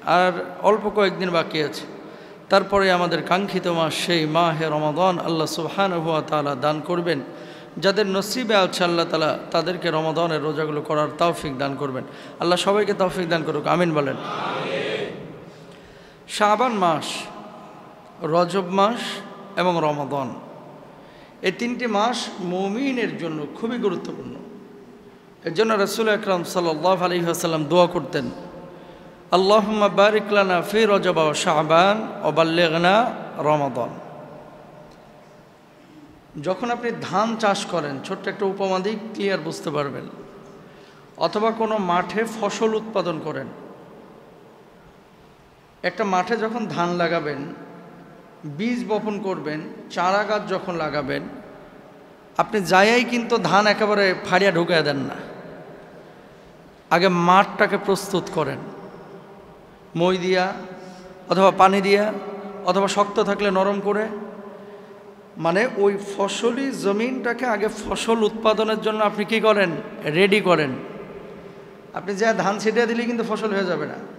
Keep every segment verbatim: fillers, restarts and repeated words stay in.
আর অল্প কয়েকদিন বাকি আছে, তারপরে আমাদের কাঙ্ক্ষিত মাস সেই মাহে রমাদান আল্লাহ সুবহানাহু ওয়া তাআলা দান করবেন। যাদের নসিবে আছে আল্লাহ তাআলা তাদেরকে রমাদানের রোজাগুলো করার তৌফিক দান করবেন। আল্লাহ সবাইকে তৌফিক দান করুক, আমিন বলেন। শাবান মাস, রজব মাস এবং রমাদান, এই তিনটি মাস মুমিনের জন্য খুবই গুরুত্বপূর্ণ। এর জন্য রাসূল আকরাম সাল্লাল্লাহু আলাইহি ওয়াসাল্লাম দোয়া করতেন, আল্লাহুম্মা বারিক লানা ফি রজব ওয়া শাবান ওয়া বাল্লিগনা রমাদান। যখন আপনি ধান চাষ করেন, ছোট্ট একটা উপমা দিয়ে ক্লিয়ার বুঝতে পারবেন, অথবা কোনো মাঠে ফসল উৎপাদন করেন, একটা মাঠে যখন ধান লাগাবেন, বীজ বপন করবেন, চারা গাছ যখন লাগাবেন, আপনি যাইয়াই কিন্তু ধান একেবারে ফাড়িয়া ঢুকিয়ে দেন না, আগে মাঠটাকে প্রস্তুত করেন, মই দিয়া অথবা পানি দিয়া অথবা শক্ত থাকলে নরম করে, মানে ওই ফসলি জমিনটাকে আগে ফসল উৎপাদনের জন্য আপনি কি করেন, রেডি করেন। আপনি যা ধান ছিটিয়ে দিলে কিন্তু ফসল হয়ে যাবে না।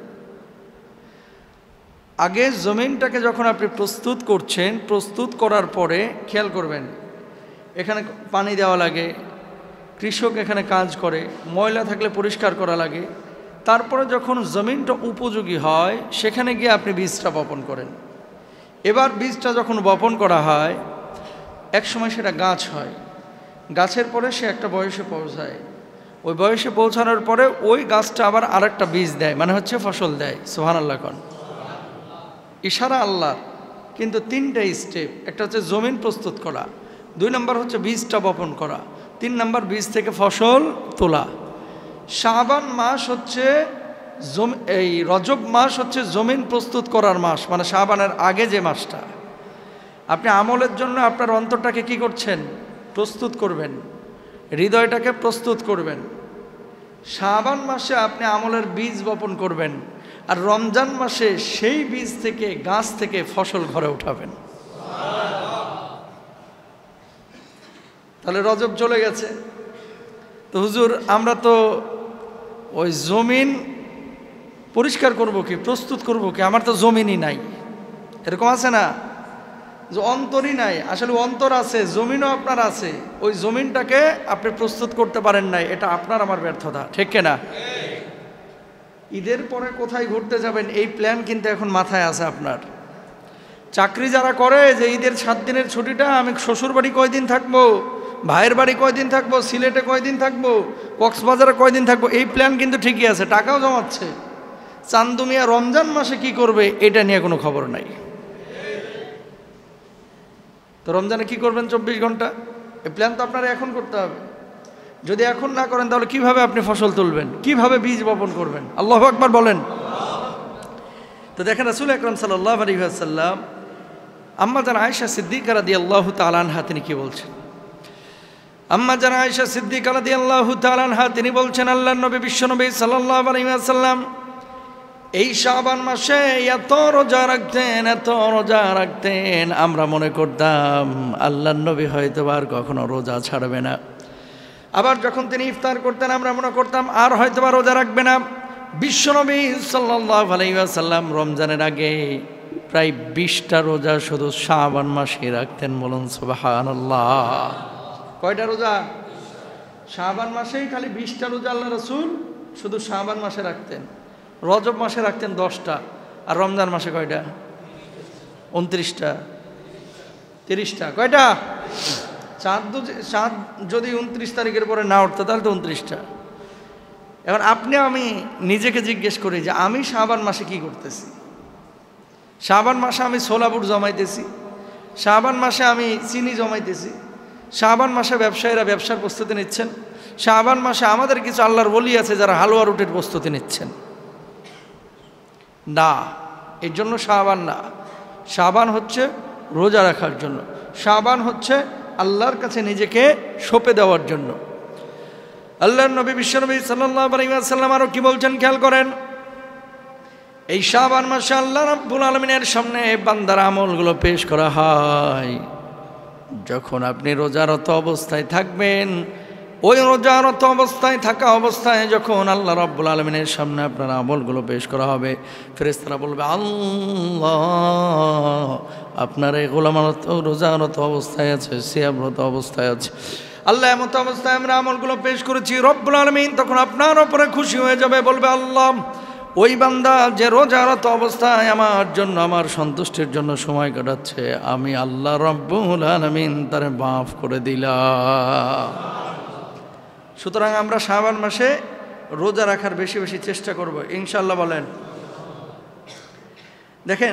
আগে জমিনটাকে যখন আপনি প্রস্তুত করছেন, প্রস্তুত করার পরে খেয়াল করবেন, এখানে পানি দেওয়া লাগে, কৃষক এখানে কাজ করে, ময়লা থাকলে পরিষ্কার করা লাগে, তারপরে যখন জমিনটা উপযোগী হয় সেখানে গিয়ে আপনি বীজটা বপন করেন। এবার বীজটা যখন বপন করা হয়, এক সময় সেটা গাছ হয়, গাছের পরে সে একটা বয়সে পৌঁছায়, ওই বয়সে পৌঁছানোর পরে ওই গাছটা আবার আরেকটা বীজ দেয়, মানে হচ্ছে ফসল দেয়। সুবহানাল্লাহ কোন ইশারা আল্লাহ। কিন্তু তিনটা স্টেপ, একটা হচ্ছে জমিন প্রস্তুত করা, দুই নম্বর হচ্ছে বীজটা বপন করা, তিন নম্বর বীজ থেকে ফসল তোলা। শাবান মাস হচ্ছে জমি, এই রজব মাস হচ্ছে জমিন প্রস্তুত করার মাস, মানে শাবানের আগে যে মাসটা। আপনি আমলের জন্য আপনার অন্তরটাকে কি করছেন, প্রস্তুত করবেন, হৃদয়টাকে প্রস্তুত করবেন। শাবান মাসে আপনি আমলের বীজ বপন করবেন, আর রমজান মাসে সেই বীজ থেকে গাছ থেকে ফসল ঘরে উঠাবেন। তাহলে রজব চলে গেছে, তো হুজুর আমরা তো ওই জমিন পরিষ্কার করব কি, প্রস্তুত করব কি, আমার তো জমিনই নাই, এরকম আছে না যে অন্তরই নাই। আসলে অন্তর আছে, জমিনও আপনার আছে, ওই জমিনটাকে আপনি প্রস্তুত করতে পারেন নাই, এটা আপনার আমার ব্যর্থতা, ঠিক কিনা? ঈদের পরে কোথায় ঘুরতে যাবেন এই প্ল্যান কিন্তু এখন মাথায় আছে আপনার। চাকরি যারা করে যে ঈদের সাত দিনের ছুটিটা আমি শ্বশুর বাড়ি কয়দিন থাকবো, ভাইয়ের বাড়ি কয়দিন থাকবো, সিলেটে কয়দিন থাকবো, কক্সবাজারে কয়দিন থাকবো, এই প্ল্যান কিন্তু ঠিকই আছে, টাকাও জমাচ্ছে। চান্দু মিয়া রমজান মাসে কি করবে এটা নিয়ে কোনো খবর নাই। তো রমজানে কি করবেন চব্বিশ ঘন্টা, এই প্ল্যান তো আপনারা এখন করতে হবে। যদি এখন না করেন তাহলে কিভাবে আপনি ফসল তুলবেন, কিভাবে বীজ বপন করবেন? আল্লাহু আকবার বলেন। তো দেখেন রাসূল আকরাম সাল্লাল্লাহু আলাইহি ওয়াসাল্লাম আম্মা জান আয়েশা সিদ্দিকা রাদিয়াল্লাহু তাআলা আনহা তিনি কি বলছেন? আম্মা জান আয়েশা সিদ্দিকা রাদিয়াল্লাহু তাআলা আনহা তিনি বলছেন, আল্লাহর নবী বিশ্বনবী সাল্লাল্লাহু আলাইহি ওয়াসাল্লাম এই শাবান মাসে এত রোজা রাখতেন, এত রোজা রাখতেন, আমরা মনে করতাম আল্লাহর নবী হয়তো আর কখনো রোজা ছাড়বে না। আবার যখন তিনি ইফতার করতেন আমরা মনে করতাম আর হয়তো বা রোজা রাখবে না। বিশ্বনবী সাল্লাল্লাহু আলাইহি ওয়াসাল্লাম রমজানের আগে প্রায় বিশটা রোজা শুধু শাবান মাসে রাখতেন। বলুন সুবহানাল্লাহ। কয়টা রোজা? শাবান মাসেই খালি বিশটা রোজা আল্লাহ রাসূল শুধু শাবান মাসে রাখতেন। রজব মাসে রাখতেন দশটা, আর রমজান মাসে কয়টা? উনত্রিশটা, তিরিশটা। কয়টা? চাঁদ চাঁদ যদি উনত্রিশ তারিখের পরে না উঠতো তাহলে তো উনত্রিশটা। এখন আপনি আমি নিজেকে জিজ্ঞেস করি যে আমি শাবান মাসে কি করতেছি? শাবান মাসে আমি ছোলা বুট জমাইতেছি, শাবান মাসে আমি চিনি জমাইতেছি, শাবান মাসে ব্যবসায়ীরা ব্যবসার প্রস্তুতি নিচ্ছেন, শাবান মাসে আমাদের কিছু আল্লাহর ওলি আছে যারা হালুয়া রুটির প্রস্তুতি নিচ্ছেন। না, এর জন্য শাবান না। শাবান হচ্ছে রোজা রাখার জন্য, শাবান হচ্ছে আল্লাহর কাছে নিজেকে সঁপে দেওয়ার জন্য। আল্লাহর নবী বিশ্বনবী সাল্লাল্লাহু আলাইহি ওয়াসাল্লাম আরও কি বলছেন খেয়াল করেন। এই শাবান মাসে আল্লাহ রাব্বুল আলামিনের সামনে বান্দার আমলগুলো পেশ করা হয়। যখন আপনি রোজারত অবস্থায় থাকবেন ওই রোজারত অবস্থায় থাকা অবস্থায় যখন আল্লাহ রাব্বুল আলামিনের সামনে আপনার আমলগুলো পেশ করা হবে, ফেরেশতারা বলবে আল্লাহ আপনার এই গোলামারত রোজারত অবস্থায় আছে, সিয়ামরত অবস্থায় আছে। আল্লাহ এমত অবস্থায় আমরা আমলগুলো পেশ করেছি, রব্বুল আলামিন তখন আপনার ওপরে খুশি হয়ে যাবে, বলবে আল্লাহ ওই বান্দা যে রোজারত অবস্থায় আমার জন্য আমার সন্তুষ্টির জন্য সময় কাটাচ্ছে, আমি আল্লাহ রব্বুল আলামিন তারে মাফ করে দিলাম। সুতরাং আমরা শাবান মাসে রোজা রাখার বেশি বেশি চেষ্টা করব ইনশাআল্লাহ। বলেন। দেখেন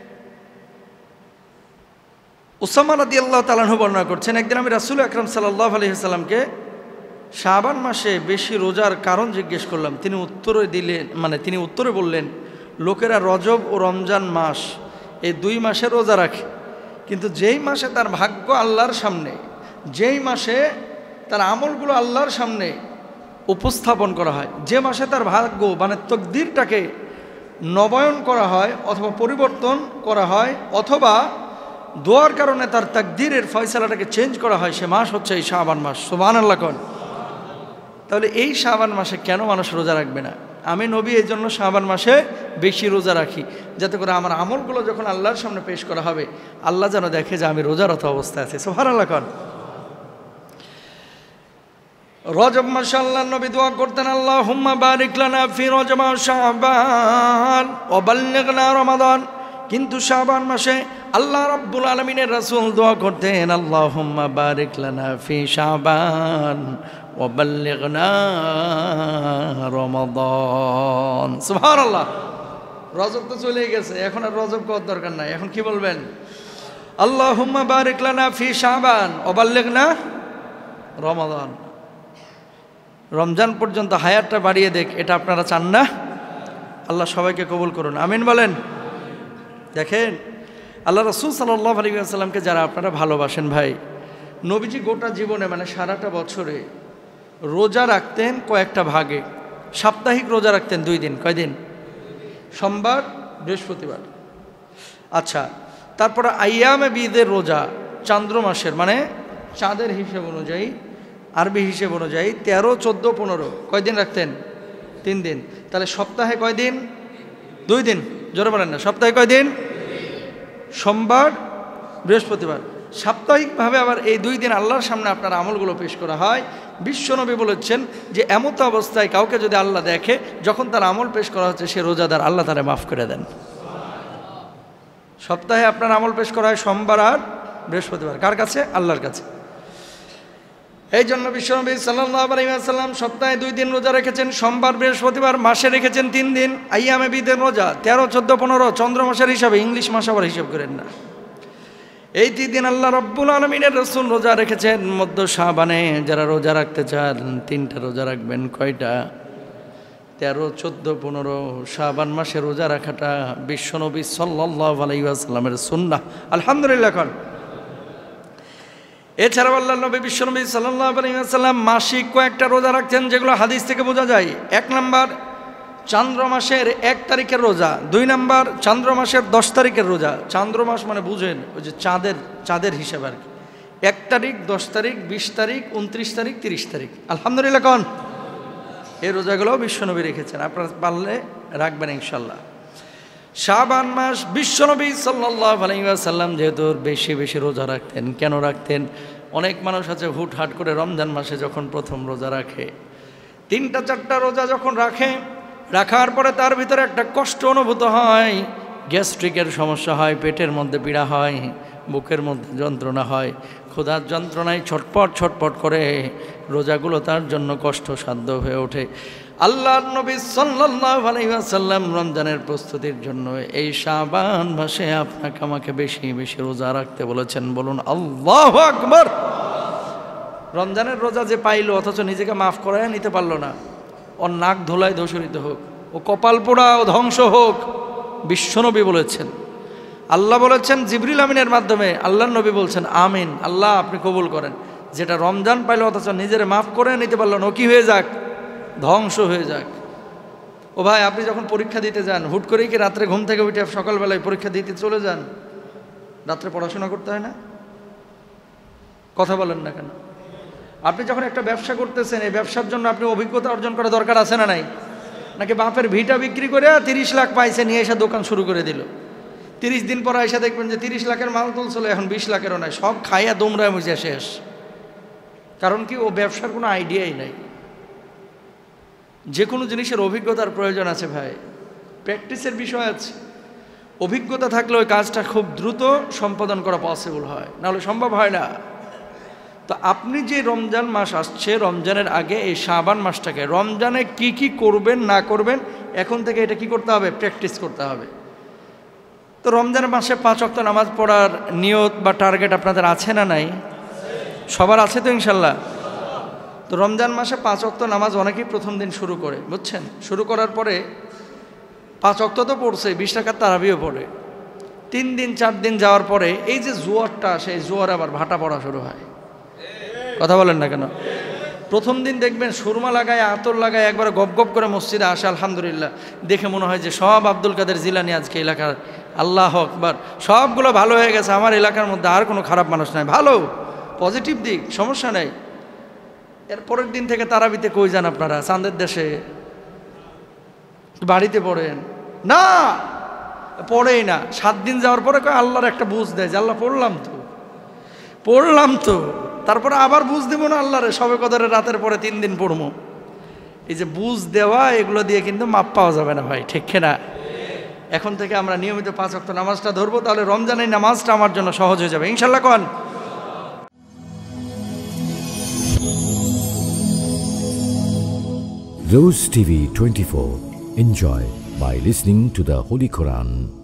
উসামা রাদিয়াল্লাহু তাআলা আনহু বর্ণনা করছেন, একদিন আমি রাসূল আকরাম সাল্লাল্লাহু আলাইহি ওয়াসাল্লামকে শাবান মাসে বেশি রোজার কারণ জিজ্ঞেস করলাম। তিনি উত্তরে দিলেন, মানে তিনি উত্তরে বললেন, লোকেরা রজব ও রমজান মাস এই দুই মাসে রোজা রাখে, কিন্তু যেই মাসে তার ভাগ্য আল্লাহর সামনে, যেই মাসে তার আমলগুলো আল্লাহর সামনে উপস্থাপন করা হয়, যে মাসে তার ভাগ্য মানে তকদিরটাকে নবায়ন করা হয় অথবা পরিবর্তন করা হয় অথবা দোয়ার কারণে তার তাকদীরের ফয়সালাটাকে চেঞ্জ করা হয়, সে মাস হচ্ছে এই শাবান মাস। সুবহানাল্লাহ কোন। তাহলে এই শাবান মাসে কেন মানুষ রোজা রাখবে না? আমি নবী এই জন্য শাবান মাসে বেশি রোজা রাখি, যাতে করে আমার আমলগুলো যখন আল্লাহর সামনে পেশ করা হবে আল্লাহ যেন দেখে যে আমি রোজারত অবস্থায় আছি। সুবহানাল্লাহ কোন। রজব মাসে আল্লাহ নবী দোয়া করতেন, আল্লাহুম্মা বারিক লানা ফি রজব ওয়া শাবান ওয়া বাল্লিগনা রমাদান। কিন্তু শাবান মাসে আল্লাহ রাব্বুল আলামিনের রাসূল দোয়া করতেন, আল্লাহুম্মা বারিক লানা ফি শাবান ওয়া বাল্লিগনা রমাদান। সুবহানাল্লাহ। রজব তো চলে গেছে, এখন আর রজব করার দরকার নাই। এখন কি বলবেন? আল্লাহুম্মা বারিক লানা ফি শাবান ওয়া বাল্লিগনা রমাদান। রমজান পর্যন্ত হায়াতটা বাড়িয়ে দেখ, এটা আপনারা চান না? আল্লাহ সবাইকে কবুল করুন, আমিন বলেন। দেখেন আল্লাহ রাসূল সাল্লাল্লাহু আলাইহি ওয়াসাল্লামকে যারা আপনারা ভালোবাসেন ভাই, নবীজি গোটা জীবনে মানে সারাটা বছরে রোজা রাখতেন কয়েকটা ভাগে। সাপ্তাহিক রোজা রাখতেন দুই দিন। কয়দিন? সোমবার, বৃহস্পতিবার। আচ্ছা, তারপরে আইয়ামে বিদের রোজা, চান্দ্র মাসের মানে চাঁদের হিসেব অনুযায়ী, আরবি হিসেব অনুযায়ী তেরো চোদ্দো পনেরো কয়দিন রাখতেন? তিন দিন। তাহলে সপ্তাহে কয়দিন? দুই দিন। জোরে বলেন না, সপ্তাহে কয়দিন? সোমবার, বৃহস্পতিবার। সাপ্তাহিকভাবে আবার এই দুই দিন আল্লাহর সামনে আপনার আমলগুলো পেশ করা হয়। বিশ্বনবী বলেছেন যে এমত অবস্থায় কাউকে যদি আল্লাহ দেখে যখন তার আমল পেশ করা হচ্ছে সে রোজাদার, আল্লাহ তারে মাফ করে দেন। সপ্তাহে আপনার আমল পেশ করা হয় সোমবার আর বৃহস্পতিবার। কার কাছে? আল্লাহর কাছে। এই জন্য বিশ্বনবী সাল্লাল্লাহু আলাইহি ওয়াসাল্লাম সপ্তাহে দুই দিন রোজা রেখেছেন, সোমবার বৃহস্পতিবার। মাসে রেখেছেন তিন দিন, আইয়ামে বিদের রোজা তেরো চোদ্দো পনেরো, চন্দ্র মাসের হিসাবে, ইংলিশ মাস আবার হিসাব করেন না। এই তিন দিন আল্লাহ রব্বুল আলামিনের রাসূল রোজা রেখেছেন। মধ্য শাবানে যারা রোজা রাখতে চান তিনটা রোজা রাখবেন। কয়টা? তেরো চোদ্দো পনেরো। শাবান মাসে রোজা রাখাটা বিশ্বনবী সাল্লাল্লাহু আলাইহি ওয়াসাল্লামের সুন্নাহ। আলহামদুলিল্লাহ কোন। এছাড়াও আল্লাহ নবী বিশ্বনবী সাল্লাল্লাহু আলাইহি ওয়াসাল্লাম মাসিক কয়েকটা রোজা রাখতেন, যেগুলো হাদিস থেকে বোঝা যায়। এক নম্বর চান্দ্র মাসের এক তারিখের রোজা, দুই নম্বর চান্দ্র মাসের দশ তারিখের রোজা। চান্দ্র মাস মানে বুঝেন ওই যে চাঁদের চাঁদের হিসাব আর কি। এক তারিখ, দশ তারিখ, বিশ তারিখ, উনত্রিশ তারিখ, তিরিশ তারিখ। আলহামদুলিল্লাহ কোন। এই রোজাগুলোও বিশ্বনবী রেখেছেন, আপনারা পারলে রাখবেন ইনশাল্লাহ। শাবান মাস বিশ্বনবী সাল্লাল্লাহু আলাইহি ওয়াসাল্লাম যেহেতু বেশি বেশি রোজা রাখতেন। কেন রাখতেন? অনেক মানুষ আছে হুটহাট করে রমজান মাসে যখন প্রথম রোজা রাখে, তিনটা চারটা রোজা যখন রাখে, রাখার পরে তার ভিতরে একটা কষ্ট অনুভূত হয়, গ্যাস্ট্রিকের সমস্যা হয়, পেটের মধ্যে পীড়া হয়, বুকের মধ্যে যন্ত্রণা হয়, ক্ষুধার যন্ত্রণায় ছটপট ছটপট করে রোজাগুলো তার জন্য কষ্টসাধ্য হয়ে ওঠে। আল্লাহর নবী সাল্লাল্লাহু আলাইহি ওয়াসাল্লাম রমজানের প্রস্তুতির জন্য এই শাবান মাসে আপনাকে আমাকে বেশি বেশি রোজা রাখতে বলেছেন। বলুন আল্লাহু আকবার। রমজানের রোজা যে পাইলো অথচ নিজেকে মাফ করায় নিতে পারলো না, ওর নাক ধোলায় ধূসরিত হোক, ও কপাল পোড়া ও ধ্বংস হোক, বিশ্বনবী বলেছেন। আল্লাহ বলেছেন জিবরিল আমিনের মাধ্যমে, আল্লাহর নবী বলছেন আমিন, আল্লাহ আপনি কবুল করেন। যেটা রমজান পাইলো অথচ নিজের মাফ করে নিতে পারলো না, ও কি হয়ে যাক? ধ্বংস হয়ে যাক। ও ভাই, আপনি যখন পরীক্ষা দিতে যান হুট করেই কি রাত্রে ঘুম থেকে উঠে সকালবেলায় পরীক্ষা দিতে চলে যান? রাত্রে পড়াশোনা করতে হয় না? কথা বলেন না কেন? আপনি যখন একটা ব্যবসা করতেছেন, এই ব্যবসার জন্য আপনি অভিজ্ঞতা অর্জন করা দরকার আছে না নাই? নাকি বাপের ভিটা বিক্রি করে তিরিশ লাখ পাইছে, নিয়ে এসে দোকান শুরু করে দিল। তিরিশ দিন পরে এসে দেখবেন যে তিরিশ লাখের মাল তুলছিল, এখন বিশ লাখেরও নাই, সব খাইয়া দোমরায় মুছে শেষ। কারণ কি, ও ব্যবসার কোনো আইডিয়াই নাই। যে কোনো জিনিসের অভিজ্ঞতার প্রয়োজন আছে ভাই, প্র্যাকটিসের বিষয় আছে। অভিজ্ঞতা থাকলে ওই কাজটা খুব দ্রুত সম্পাদন করা পসিবল হয়, নাহলে সম্ভব হয় না। তো আপনি যে রমজান মাস আসছে, রমজানের আগে এই শাবান মাসটাকে, রমজানে কি কি করবেন না করবেন এখন থেকে এটা কি করতে হবে, প্র্যাকটিস করতে হবে। তো রমজানের মাসে পাঁচ ওয়াক্ত নামাজ পড়ার নিয়ত বা টার্গেট আপনাদের আছে না নাই? সবার আছে তো ইনশাল্লাহ। তো রমজান মাসে পাঁচ ওয়াক্ত নামাজ অনেকেই প্রথম দিন শুরু করে, বুঝছেন? শুরু করার পরে পাঁচ ওয়াক্ত তো পড়ছে, বিশ টাকার তারাবিও পড়ে। তিন দিন চার দিন যাওয়ার পরে এই যে জোয়ারটা আসে, এই জোয়ার আবার ভাটা পড়া শুরু হয়। কথা বলেন না কেন? প্রথম দিন দেখবেন সুরমা লাগায়, আতর লাগায় একবার গপ গপ করে মসজিদে আসে, আলহামদুলিল্লাহ, দেখে মনে হয় যে সব আব্দুল কাদের জিলানী আজকে এলাকার, আল্লাহ আকবার, সবগুলো ভালো হয়ে গেছে, আমার এলাকার মধ্যে আর কোনো খারাপ মানুষ নাই, ভালো পজিটিভ দিক, সমস্যা নেই। এর পরের দিন থেকে তারাবিতে কই যান আপনারা? চাঁদের দেশে, বাড়িতে পড়েন না, পড়েই না। সাত দিন যাওয়ার পরে কয় আল্লাহর একটা বুঝ দেয় যে আল্লাহ পড়লাম তো পড়লাম তো তারপরে আবার বুঝ দেবো না আল্লাহরে, সবে কদরের রাতের পরে তিন দিন পড়বো। এই যে বুঝ দেওয়া, এগুলো দিয়ে কিন্তু মাপ পাওয়া যাবে না ভাই, ঠিক না? এখন থেকে আমরা নিয়মিত পাঁচ ওয়াক্ত নামাজটা ধরবো, তাহলে রমজানের নামাজটা আমার জন্য সহজ হয়ে যাবে ইনশাল্লাহ। কোন Rose T V twenty-four. Enjoy by listening to the Holy Quran.